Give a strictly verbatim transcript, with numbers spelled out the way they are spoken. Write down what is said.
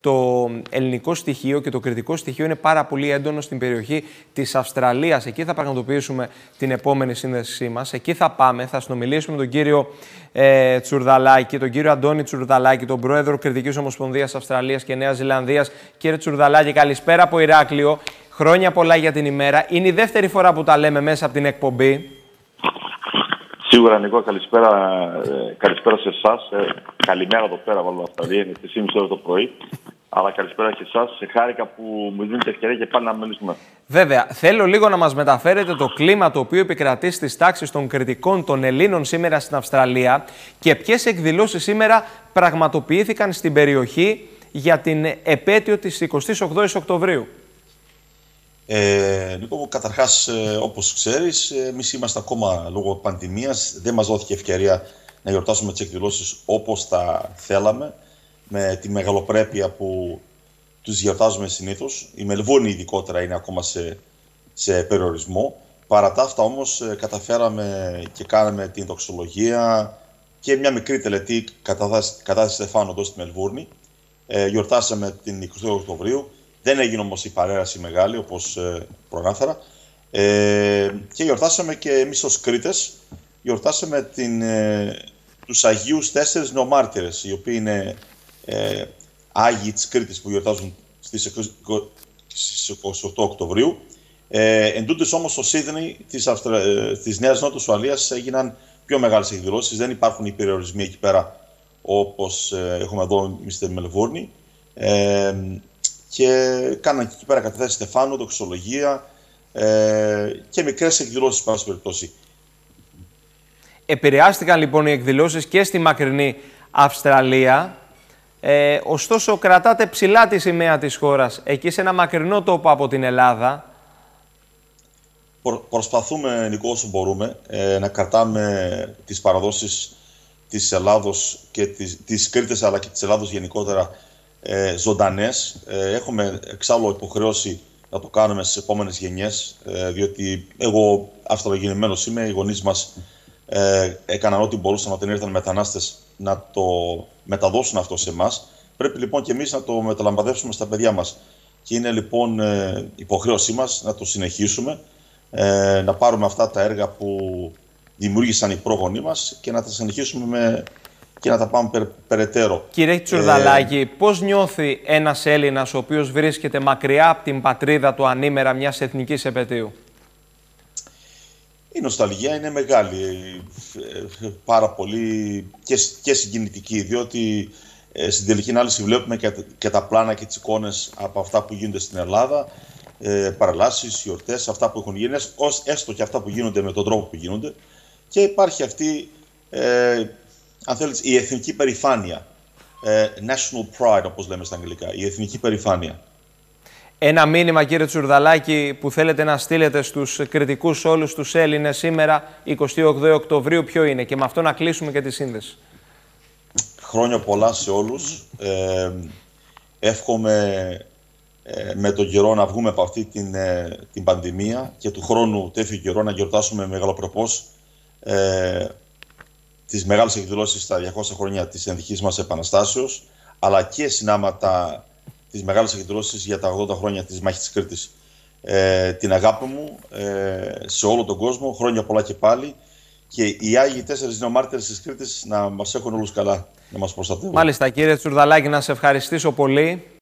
το ελληνικό στοιχείο και το κρητικό στοιχείο είναι πάρα πολύ έντονο στην περιοχή της Αυστραλίας. Εκεί θα πραγματοποιήσουμε την επόμενη σύνδεσή μας. Εκεί θα πάμε, θα συνομιλήσουμε με τον κύριο ε, Τσουρδαλάκη, τον κύριο Αντώνη Τσουρδαλάκη, τον πρόεδρο Κρητικής Ομοσπονδίας Αυστραλίας και Νέας Ζηλανδίας. Κύριε Τσουρδαλάκη, καλησπέρα από Ηράκλειο. Χρόνια πολλά για την ημέρα. Είναι η δεύτερη φορά που τα λέμε μέσα από την εκπομπή. Σίγουρα, Νικό, καλησπέρα, ε, καλησπέρα σε εσάς. Ε, καλημέρα εδώ πέρα, βάλω Αυστραλία, είναι στις τρεις και μισή το πρωί. Αλλά καλησπέρα και εσάς. Σε χάρηκα που μου δίνετε ευκαιρία και πάλι να μιλήσουμε. Βέβαια, θέλω λίγο να μας μεταφέρετε το κλίμα το οποίο επικρατεί στις τάξεις των κριτικών των Ελλήνων σήμερα στην Αυστραλία και ποιες εκδηλώσεις σήμερα πραγματοποιήθηκαν στην περιοχή για την επέτειο της εικοστής όγδοης Οκτωβρίου. Ε, Νίκο, καταρχάς, ε, όπως ξέρεις, εμείς είμαστε ακόμα λόγω πανδημίας. Δεν μας δόθηκε ευκαιρία να γιορτάσουμε τις εκδηλώσεις όπως τα θέλαμε, με τη μεγαλοπρέπεια που τους γιορτάζουμε συνήθως. Η Μελβούρνη ειδικότερα είναι ακόμα σε, σε περιορισμό. Παρά τα αυτά όμως καταφέραμε και κάναμε την δοξολογία και μια μικρή τελετή κατά Στεφάνου εδώ στη Μελβούρνη. Ε, γιορτάσαμε την εικοστή Οκτωβρίου. Δεν έγινε όμως η παρέλαση μεγάλη, όπως ε, προανάφερα. Ε, και γιορτάσαμε και εμείς ως Κρήτες, γιορτάσαμε την, ε, τους Αγίους Τέσσερις Νεομάρτυρες, οι οποίοι είναι ε, Άγιοι της Κρήτης που γιορτάζουν στις εικοστή ογδόη Οκτωβρίου. Ε, εν τούτης όμως στο Σίδνεϊ της, Αυστρα... της Νέας Νότου Ουαλίας έγιναν πιο μεγάλες εκδηλώσεις. Δεν υπάρχουν οι περιορισμοί εκεί πέρα όπως ε, έχουμε εδώ εμείς στη Μελβούρνη. Ε, και κάναν και εκεί πέρα κατά Στεφάνου, δοξολογία ε, και μικρές εκδηλώσεις πάση περιπτώσει. Επηρεάστηκαν λοιπόν οι εκδηλώσεις και στη μακρινή Αυστραλία. Ε, ωστόσο, κρατάτε ψηλά τη σημαία της χώρας, εκεί σε ένα μακρινό τόπο από την Ελλάδα. Προ, προσπαθούμε, Νικό, όσο μπορούμε, ε, να κρατάμε τις παραδόσεις της Ελλάδος και της, της Κρήτης, αλλά και της Ελλάδος γενικότερα, ε, ζωντανές. Ε, έχουμε εξάλλου υποχρέωση να το κάνουμε στις επόμενες γενιές, ε, διότι εγώ αυστραλογεννημένος είμαι, οι γονείς μας ε, έκαναν ό,τι μπορούσαν όταν ήρθαν μετανάστες να το μεταδώσουν αυτό σε εμάς. Πρέπει λοιπόν και εμείς να το μεταλαμπαδεύσουμε στα παιδιά μας. Και είναι λοιπόν ε, υποχρέωσή μας να το συνεχίσουμε, ε, να πάρουμε αυτά τα έργα που δημιούργησαν οι πρόγονοί μας και να τα συνεχίσουμε με, και να τα πάμε περ, περαιτέρω. Κύριε Τσουρδαλάκη, ε, πώς νιώθει ένας Έλληνας ο οποίος βρίσκεται μακριά από την πατρίδα του ανήμερα μιας εθνικής επετείου? Η νοσταλγία είναι μεγάλη, πάρα πολύ και, και συγκινητική, διότι ε, στην τελική ανάλυση βλέπουμε και, και τα πλάνα και τις εικόνες από αυτά που γίνονται στην Ελλάδα, ε, παρελάσεις, γιορτές, αυτά που έχουν γίνει, ως, έστω και αυτά που γίνονται με τον τρόπο που γίνονται, και υπάρχει αυτή, ε, αν θέλεις, η εθνική περηφάνεια, ε, national pride όπως λέμε στα αγγλικά, η εθνική περηφάνεια. Ένα μήνυμα, κύριε Τσουρδαλάκη, που θέλετε να στείλετε στους κριτικούς όλους τους Έλληνες σήμερα, εικοστή όγδοη Οκτωβρίου, ποιο είναι? Και με αυτό να κλείσουμε και τη σύνδεση. Χρόνια πολλά σε όλους. Ε, εύχομαι ε, με τον καιρό να βγούμε από αυτή την, ε, την πανδημία και του χρόνου τέτοιο καιρό να γιορτάσουμε μεγαλοπρεπώς ε, τις μεγάλες εκδηλώσεις στα διακόσια χρόνια της ενδικής μας επαναστάσεως, αλλά και συνάματα τις μεγάλες εκδηλώσεις για τα ογδόντα χρόνια της Μάχης της Κρήτης. Ε, την αγάπη μου ε, σε όλο τον κόσμο, χρόνια πολλά και πάλι, και οι Άγιοι Τέσσερις Νεομάρτυρες της Κρήτης να μας έχουν όλους καλά, να μας προστατεύουν. Μάλιστα, κύριε Τσουρδαλάκη, να σε ευχαριστήσω πολύ.